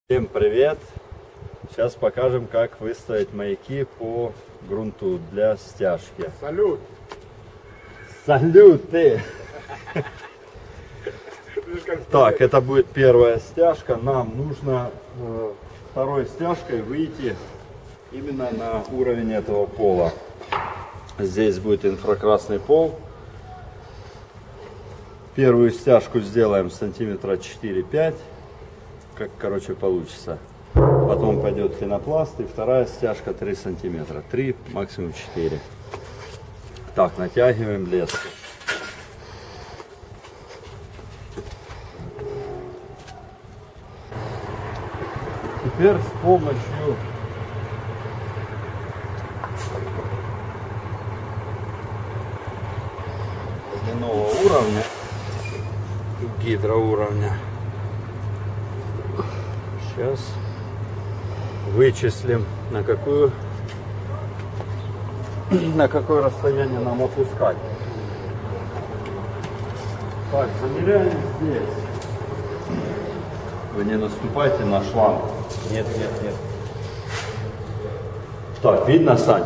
Всем привет! Сейчас покажем, как выставить маяки по грунту для стяжки. Салют! Салют ты! Так, это будет первая стяжка. Нам нужно второй стяжкой выйти именно на уровень этого пола. Здесь будет инфракрасный пол. Первую стяжку сделаем сантиметра 4-5. Как, короче, получится. Потом пойдет пенопласт, и вторая стяжка 3 сантиметра. 3, максимум 4. Так, натягиваем леску. Теперь с помощью водяного уровня, гидроуровня, сейчас вычислим, на какое расстояние нам опускать. Так, замеряем здесь. Вы не наступайте на шланг. Нет. Так, видно, Сань?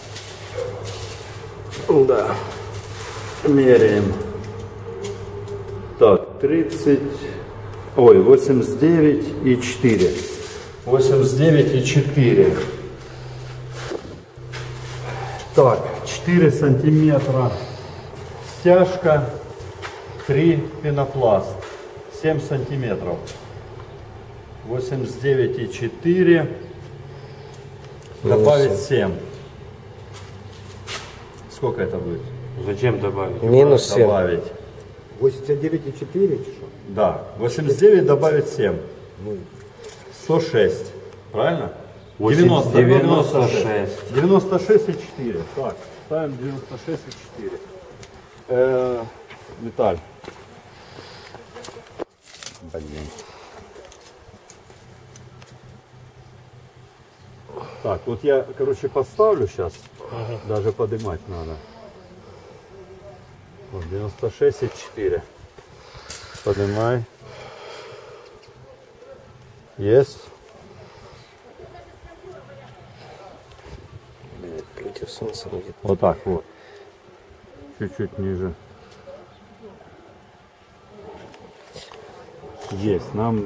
Да. Меряем. Так, 89,4. 89,4. Так, 4 сантиметра стяжка, 3 пенопласт, 7 сантиметров. 89,4 добавить 7. Сколько это будет? Зачем добавить? Минус 7. Добавить. 89,4 что? Да, 89 добавить 7. 106. Правильно? 96. 96,4. Так, ставим 96,4. Виталь. Блин. Так, вот я, короче, поставлю сейчас. Даже поднимать надо. Вот 96,4. Поднимай. Есть. Против солнца будет. Вот так вот. Чуть-чуть ниже. Есть. Нам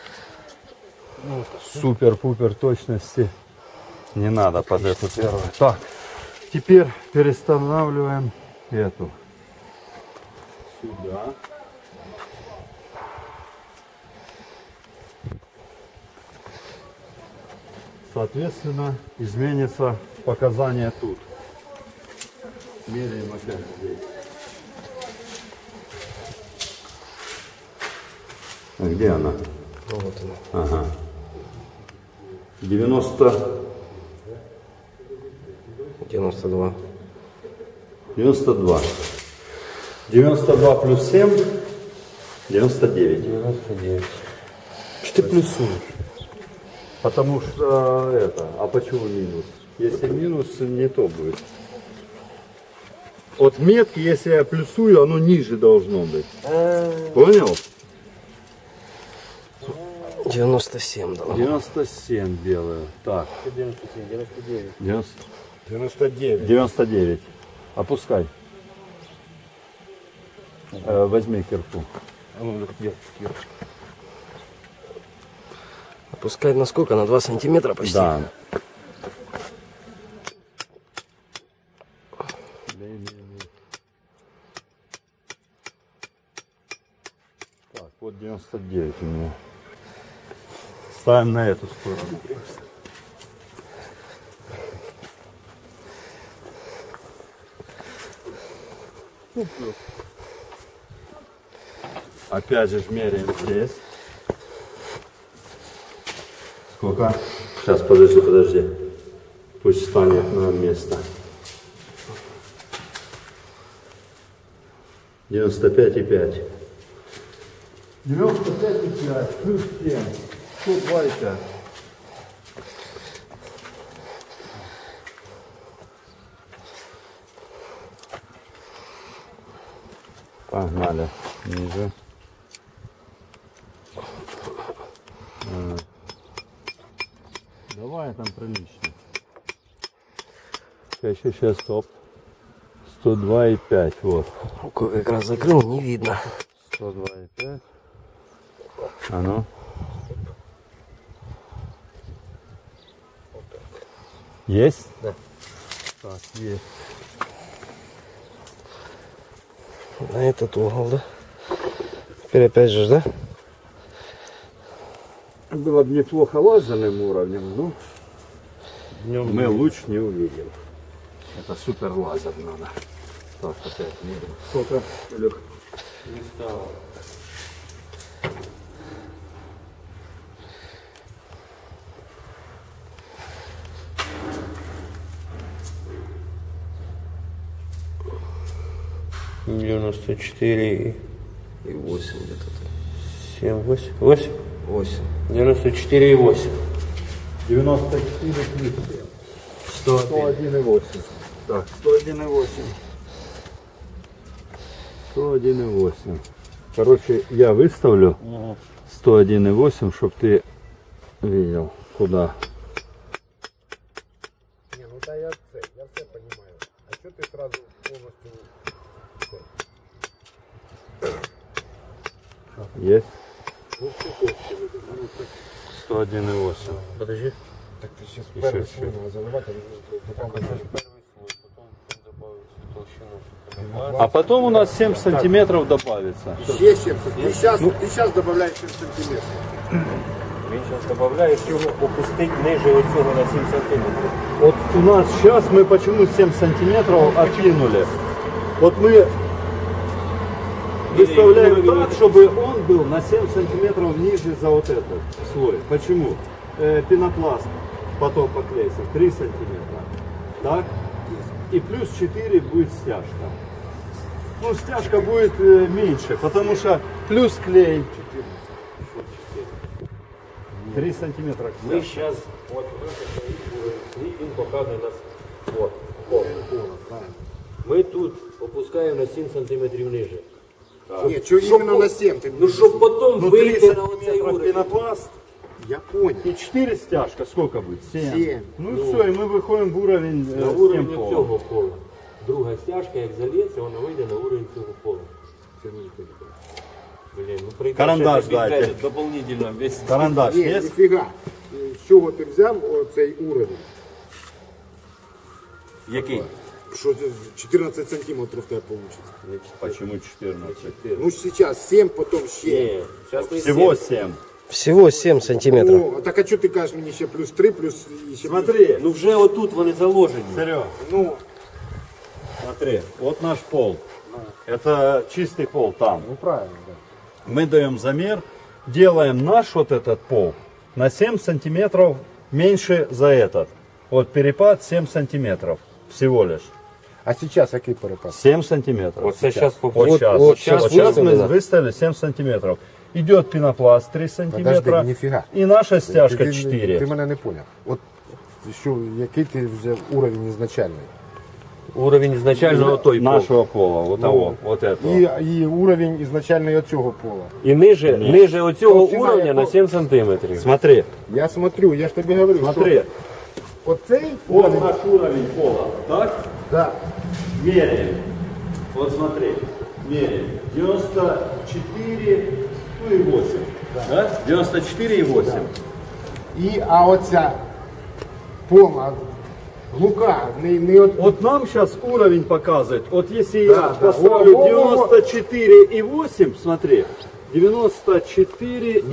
супер-пупер точности не надо под эту первую. Так, теперь перестанавливаем эту сюда. Соответственно, изменится показания тут. Меряем опять здесь. А где она? Вот она. Ага. 92 плюс 7 99. Что ты плюсуешь? Потому что это, а почему минус? Если минус, не то будет. От метки, если я плюсую, оно ниже должно быть. Понял? 97 дал. 97 делаю. Так. 99. 99. Опускай. Возьми кирку. Опускать на сколько? На 2 сантиметра почти? Да. Так, вот 99 у меня. Ставим на эту сторону. Опять же меряем здесь. Сколько? Сейчас, подожди. Пусть встанет на место. 95,5. 95,5 плюс 7. 102,5. Погнали. Ниже. Давай там прилично. Сейчас, стоп. 102,5, вот. Как раз закрыл, не видно. 102,5. А ну. Есть? Да. Так, есть. На этот угол, да? Теперь опять же, да? Было бы неплохо лазерным уровнем, но днем мы луч не увидим. Это супер лазер надо. Так, опять не видим. Сколько, Илюх? Не стало. Девяносто четыре И 8 где-то. 7, 8. 8? 8. 94,8. 94 плюс 7. 101,8. Так, 101,8. 101,8. Короче, я выставлю 101,8, чтобы ты видел, куда. Не, ну да, я все понимаю. А что ты сразу полностью... Есть? 101,8. Подожди. Так ты сейчас Еще первый чуть. слой надо заливать, а потом... А потом у нас 7 сантиметров добавится. Еще 70. Ты сейчас добавляешь 7 сантиметров. Він зараз додає, щоб опустити ниже оцього на 7 см. Вот у нас сейчас мы почему 7 сантиметров откинули. Вот мы выставляем так, чтобы он был на 7 сантиметров ниже за вот этот слой. Почему? Пенопласт потом поклеится 3 сантиметра. Так? И плюс 4 будет стяжка. Ну, стяжка будет меньше, потому что плюс клей 3 сантиметра. Ми зараз, от він показує нас, от, ми тут опускаємо на 7 см ниже. Нет, что именно на 7? Ты... Ну, щоб потім Ну, 3 вийти на оцей сантиметра уровень. пенопласт Я понял. и 4 стяжка. Сколько будет? 7. 7. Ну, все, и мы выходим в уровень На с уровень тем полом. цього пола. Друга стяжка, як заліється, вона вийде на уровень цього пола. Блін, ну прийде Карандаш ще тобі дайте. треба дополнительно весь. Карандаш Нет, есть? нифига. З чого ти взяв оцей уровень? Який? Що 14 сантиметрів в тебе вийде. Почему 14? Ну сейчас 7, потом ще. Ні, зараз не Всего 7. 7. Всего 7 сантиметров. О, так а що ти кажеш мені ще плюс 3, плюс ще Смотри, Ну вже отут вони заложені. Серега, Ну, смотри, вот наш пол. Это чистый пол там. ну правильно, да. Мы даем замер, делаем наш вот этот пол на 7 сантиметров меньше за этот. Вот перепад 7 сантиметров всего лишь. А сейчас який перепад? 7 сантиметров. Оце зараз по Вот сейчас, вот вот щас сейчас мы выставлено. выставили 7 сантиметров. Идет пенопласт 3 сантиметра. Подожди, нифига. И наша стяжка Ти 4. мене не поняв. От що, який ти взяв уровень ізначальний? Уровень ізначально той пол. Нашего пола, вот того, вот этого. І уровень ізначальний оцього пола. І ниже оцього Толщина уровня якого? на 7 сантиметрів. Смотри, Я смотрю, я ж тобі говорю, смотри. що оцей Вот уровень, наш уровень пола. Так? да, Меряем. Вот смотри. Меряем. 94, ну и 8. Да? 94,8. а оця пола, лука, не от... Вот нам сейчас уровень показывает. Вот если Да, я да. поставлю Во-во-во. 94,8, смотри. 94,8.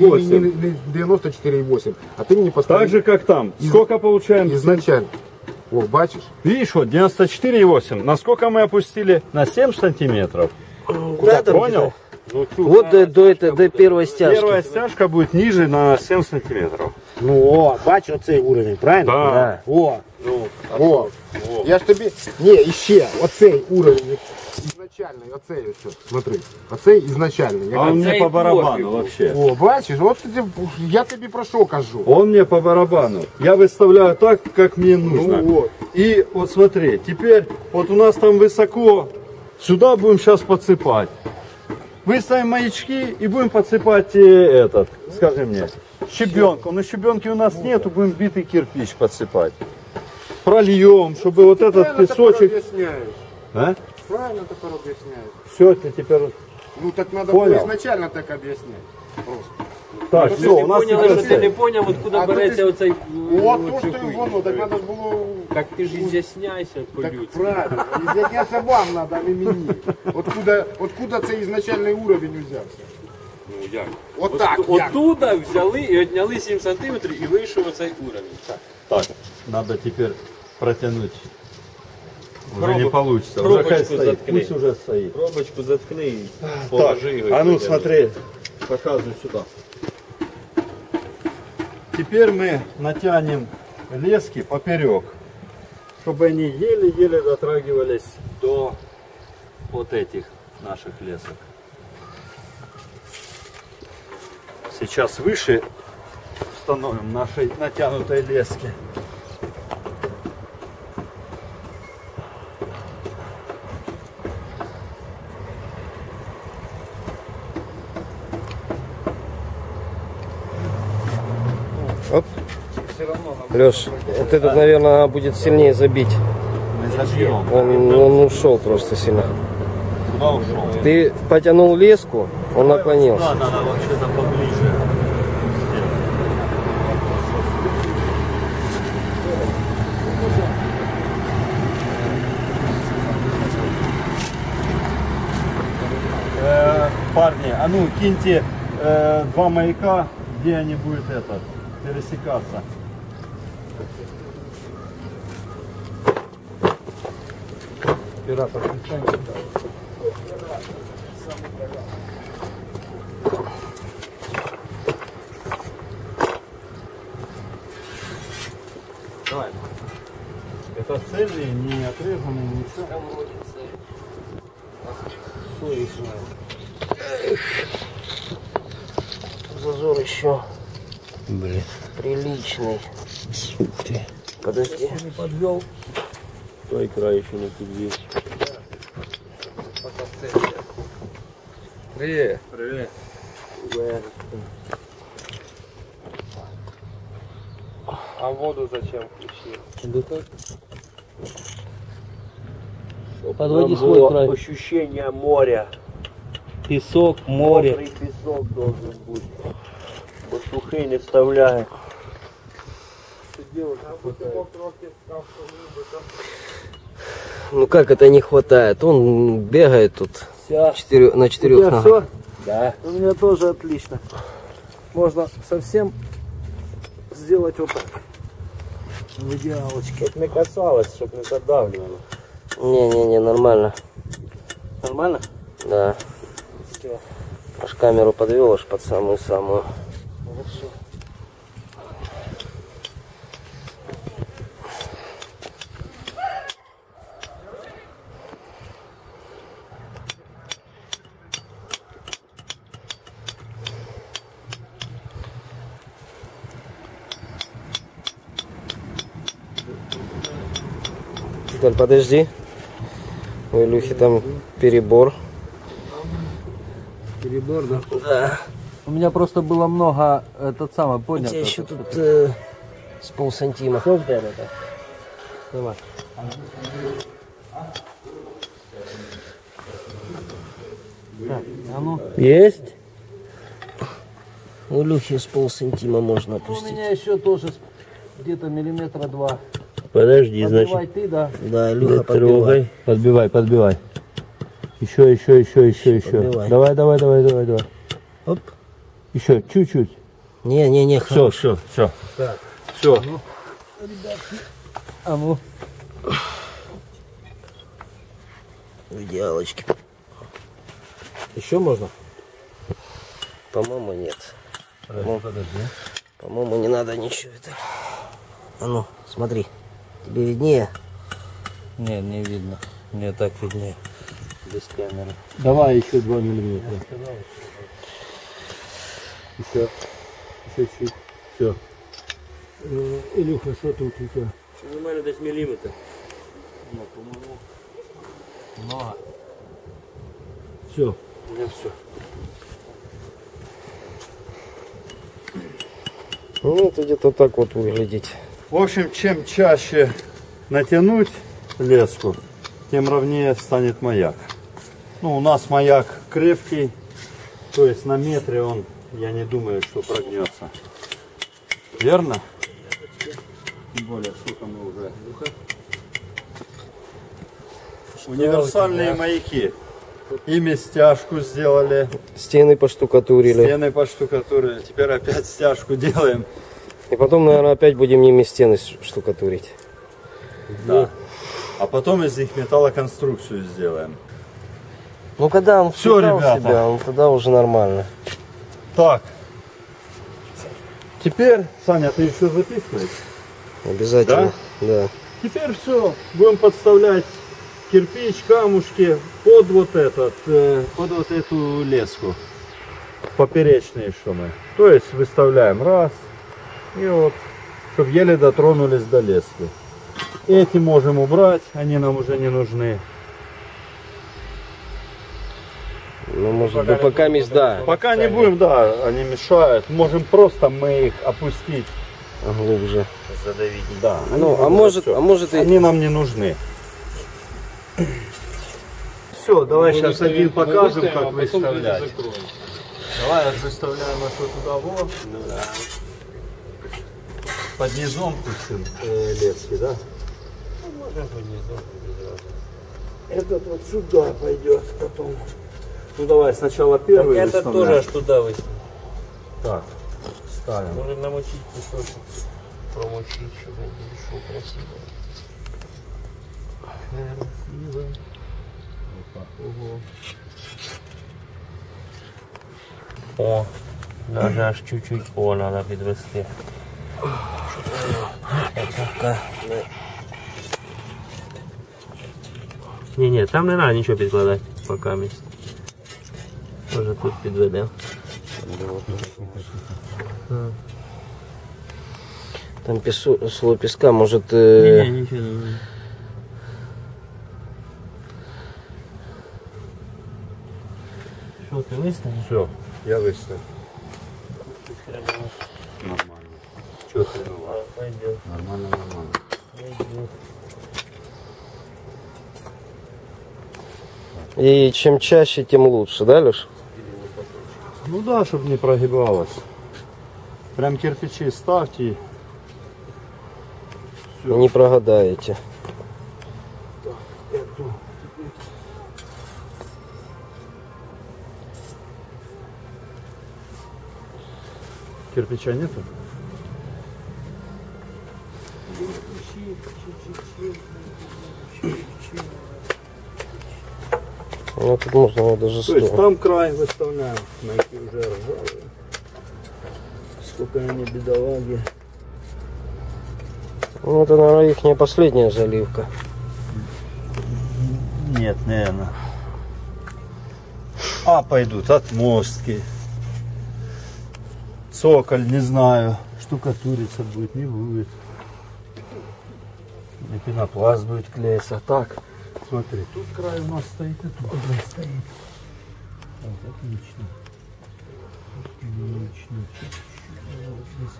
Не 94,8, а ти мені поставив Так же, как там. Сколько получаем? ізначально. О, бачиш? Видишь, вот 94,8. Насколько мы опустили? На 7 сантиметров. Да, там Понял? Вот до первой стяжки. Первая стяжка будет ниже на 7 сантиметров. Ну, о, бачиш оцей уровень, правильно? Да. О, о. Я ж тобі... Ні, іще, оцей уровень, ізначальний, оцей ось, смотри. Оцей ізначальний. А он мне цей по барабану пофигу. вообще. О, бачиш, от я тобі про що кажу. Он мне по барабану. Я выставляю так, как мне нужно. Ну вот. И вот смотри, теперь вот у нас там высоко. Сюда будем сейчас подсыпать. Выставим маячки и будем подсыпать этот, скажи мне, щебенку. Но щебенки у нас нету, будем битый кирпич подсыпать. Прольем, чтобы вот этот песочек... А? Правильно теперь объясняешь. Все, ты теперь... Ну так надо Понял. было изначально так объяснять. Просто. Так, все, у нас Поняла, що ти не теперь... поняв, откуда А то береться ти- оцей... Вот то, что и воно, так надо было... Так ти ж из'ясняйся Так по-людськи. правильно, изъясняться вам надо, а не мені. Откуда цей ізначальний уровень взявся? Ну як? От так, як? Оттуда взяли і відняли 7 сантиметрів і вийшов оцей уровень. Так, надо теперь протянуть. Уже Пробу- не получится, уже пробочку хай стоит, заткни. пусть уже стоит. Пробочку заткни і Так, положи його. і а ну потягни. смотри, показывай сюда. Теперь мы натянем лески поперек, чтобы они еле-еле дотрагивались до вот этих наших лесок. Сейчас выше установим нашей натянутой лески. Оп. Леш, вот этот, наверное, будет сильнее забить. Мы зажмем. Он ушел просто сильно. Куда ушел? Ты потянул леску, он наклонился. Да, надо вообще-то поближе. Парни, а ну киньте два маяка, где они будут пересекаться. Давай. Это цельные, не отрезанные, ничего. Зазор еще. Блин. Приличный. Ух ты. Подожди. Подвел. Той край еще не подвел. Привет. Привет. А воду зачем включил? Да так. Подводи свой край. Ощущение моря. Песок, море. Мокрый песок должен быть. Бо сухий не вставляє. Ну как это не хватает? Он бегает тут на 4 ногах. Да. У меня тоже отлично. Можно совсем сделать вот так. В идеалочке. Щоб не касалось, щоб не задавлювало. Не-не-не, нормально. Нормально? Да. Всё. Аж камеру подвел аж под самую-самую. Хорошо. Виталь, подожди. У Илюхи там перебор. Перебор, да? Да. У меня просто было много, этот самый, У понял? тебя еще тут с полсантима. Давай. Так, а ну. Есть? У Илюхи с полсантима можно У опустить. меня еще тоже где-то миллиметра 2. Подожди, Подбивай ты, да? Да, Илюха, подбивай. Подбивай. Еще. Подбивай. Давай. Оп. Еще чуть-чуть. Не-не-не, Все. Так. Все. А ну. в идеалочке. Еще можно? По-моему, нет. Подожди. По-моему, не надо ничего это. А ну, смотри. Тебе виднее? Не, не видно. Мне так виднее. Без камеры. Давай еще 2 миллиметра. Еще чуть. Все. Илюха, что тут у тебя? Нормально дать миллиметр. Все. У меня все. Ну, это где-то так вот выглядит. В общем, чем чаще натянуть леску, тем ровнее станет маяк. Ну, у нас маяк крепкий, то есть на метре он, я не думаю, что прогнется. Верно? Тем более, сколько мы уже. Универсальные маяки. Ими стяжку сделали. Стены поштукатурили. Стены поштукатурили. Теперь опять стяжку делаем. И потом, наверное, опять будем ними стены штукатурить. Да. А потом из них металлоконструкцию сделаем. Ну, когда он Всё, впитал ребята. себя, он тогда уже нормально. Так. Теперь, Саня, ты еще записываешь? Обязательно. Да. Теперь все. Будем подставлять кирпич, камушки под вот этот, под вот эту леску. Поперечные, что мы. То есть выставляем раз. И вот, чтобы еле дотронулись до лески. Эти можем убрать, они нам уже не нужны. Ну, может быть, пока да. Пока не будем, да, они мешают. Можем просто мы их опустить. Глубже. Задавить. Да. Ну, они а может и... Они нам не нужны. Все, давай сейчас один покажем, как выставлять. Давай выставляем нашу туда вот. Да. Под низом пустим лески, да? Можно под низом. Этот вот сюда пойдет потом. Ну давай сначала первый Это выставляем. тоже аж туда выставить. Так, ставим. Можно намочить кусочек. Промочить, чтобы он шел красиво. Красиво. О, даже аж чуть-чуть надо підвести. Ні, там не треба нічого підкладати, поки місць. Може тут підведемо. Там слой песка, может... Ні, нічого не треба. Що, ти виставиш? Все, я выставил. Нормально. Что ты? Пойдет. Нормально. Пойдет. И чем чаще, тем лучше, да, Леш? Ну да, чтобы не прогибалось. Прям кирпичи ставьте. Не прогадаете. Кирпича нету? Ну, тут можно его даже То есть стол. там край выставляем, маяки уже ржавые. Сколько они бедолаги. Ну, это, наверное, их не последняя заливка. Нет, наверное. А пойдут отмостки. Цоколь, не знаю. Штукатуриться будет, не будет. И пенопласт будет клеиться. Так, смотри, тут край у нас стоит, и тут уже стоит. Вот, отлично. Отлично. Вот здесь.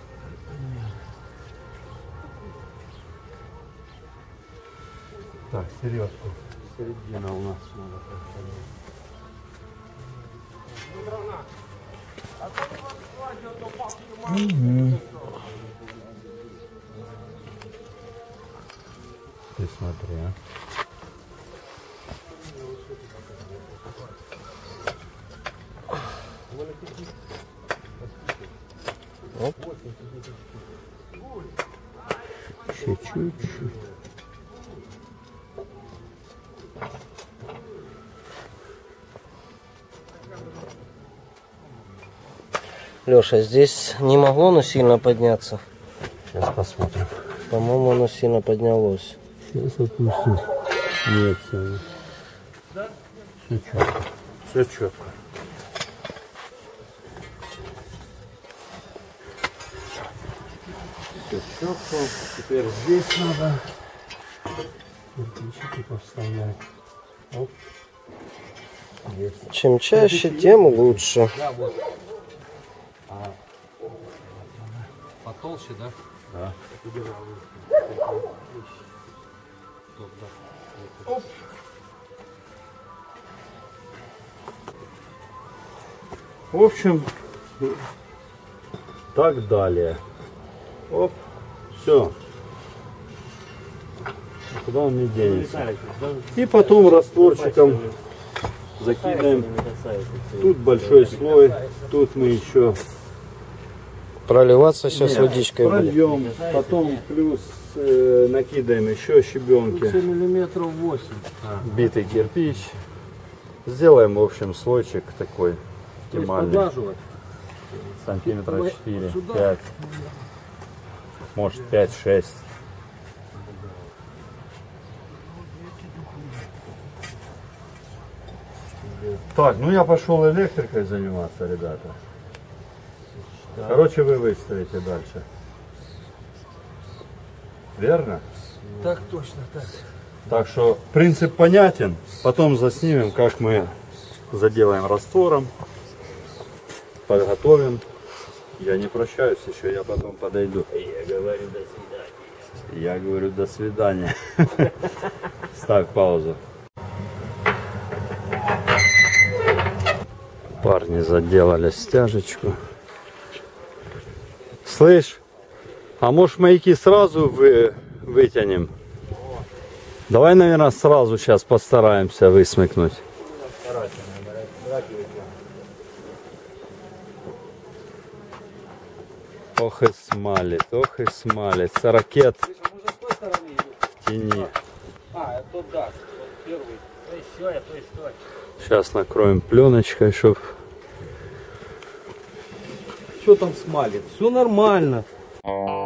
Так, серьезно. Середина у нас надо подходить. Ты смотри, а. Оп. Еще чуть-чуть. Леша, здесь не могло оно сильно подняться? Сейчас посмотрим. По-моему, оно сильно поднялось. Сейчас отпустим. Нет, все. Все четко. Все четко. Все четко. Теперь здесь надо кирпичики поставлять. Оп. Чем чаще, тем лучше. Потолще, да? Да. В общем, так далее. Оп, все. Куда он не денется. И потом растворчиком закидываем. Тут большой слой, тут мы еще Проливаться сейчас водичкой будет. прольем. Потом плюс накидаем еще щебенки. Миллиметров 8. Битый кирпич. Сделаем, в общем, слойчик такой оптимальный. Поглаживать. Сантиметра Вот 4, сюда. 5, может 5-6. Так, ну я пошел электрикой заниматься, ребята. Короче, вы выставите дальше. Верно? Так точно, так. Так что принцип понятен. Потом заснимем, как мы заделаем раствором. Подготовим. Я не прощаюсь еще, я потом подойду. Я говорю до свидания. Я говорю до свидания. Ставь паузу. Парни заделали стяжечку. Слышь, а может маяки сразу вытянем? Давай, наверное, сразу сейчас постараемся высмыкнуть. Ох и смалит, ох и смалит. Ракет в тени. Это да, первый. Сейчас накроем пленочкой, чтоб... Что там смалит? Все нормально.